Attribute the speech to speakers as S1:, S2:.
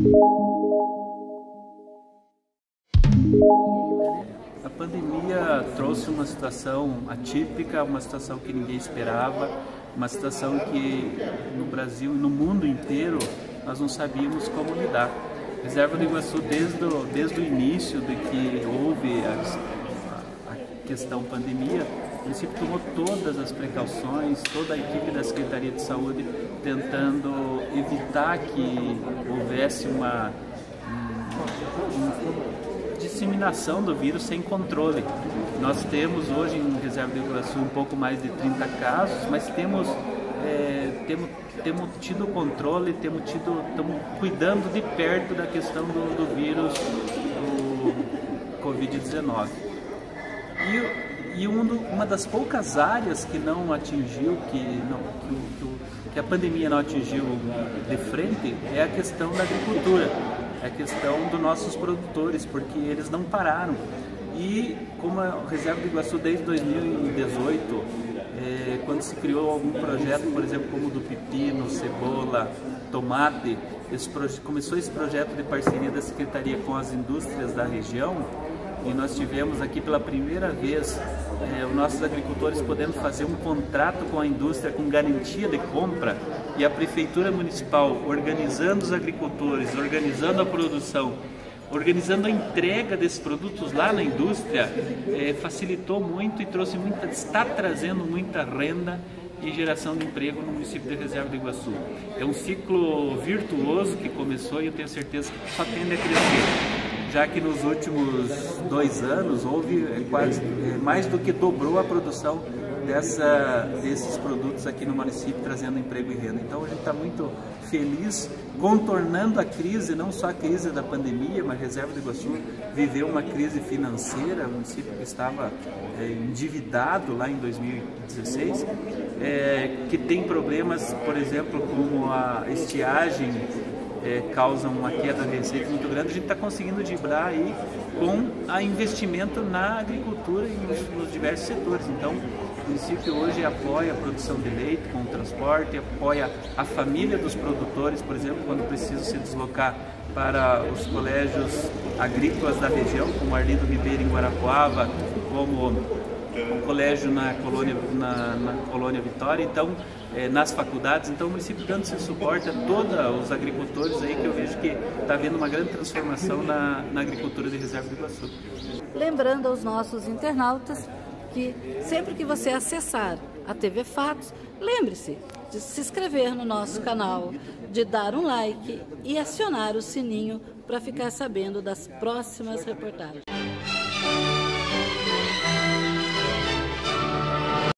S1: A pandemia trouxe uma situação atípica, uma situação que ninguém esperava, uma situação que no Brasil e no mundo inteiro nós não sabíamos como lidar. A Reserva do Iguaçu, desde o início de que houve a questão pandemia, o município tomou todas as precauções, toda a equipe da Secretaria de Saúde tentando evitar que houvesse uma disseminação do vírus sem controle. Nós temos hoje em Reserva do Iguaçu um pouco mais de 30 casos, mas temos tido controle, estamos cuidando de perto da questão do vírus do Covid-19. E uma das poucas áreas que não atingiu, que a pandemia não atingiu de frente, é a questão da agricultura, é a questão dos nossos produtores, porque eles não pararam. E como a Reserva do Iguaçu desde 2018, quando se criou algum projeto, por exemplo, como o do pepino, cebola, tomate, começou esse projeto de parceria da Secretaria com as indústrias da região, e nós tivemos aqui pela primeira vez os nossos agricultores podendo fazer um contrato com a indústria com garantia de compra, e a Prefeitura Municipal organizando os agricultores, organizando a produção, organizando a entrega desses produtos lá na indústria, facilitou muito e está trazendo muita renda e geração de emprego no município de Reserva do Iguaçu. É um ciclo virtuoso que começou e eu tenho certeza que só tende a crescer, já que nos últimos 2 anos houve mais do que dobrou a produção desses produtos aqui no município, trazendo emprego e renda. Então a gente está muito feliz, contornando a crise, não só a crise da pandemia, mas a Reserva do Iguaçu viveu uma crise financeira, o município que estava endividado lá em 2016, que tem problemas, por exemplo, como a estiagem, causa uma queda de receita muito grande. A gente está conseguindo driblar aí com a investimento na agricultura e nos diversos setores. Então, o município hoje apoia a produção de leite com o transporte, apoia a família dos produtores, por exemplo, quando precisa se deslocar para os colégios agrícolas da região, como Arlindo Ribeiro em Guarapuava, como o colégio na Colônia Vitória, então nas faculdades. Então o município dando esse suporte a todos os agricultores aí, que eu vejo que está havendo uma grande transformação na agricultura de Reserva do Iguaçu.
S2: Lembrando aos nossos internautas que sempre que você acessar a TV Fatos, lembre-se de se inscrever no nosso canal, de dar um like e acionar o sininho para ficar sabendo das próximas reportagens.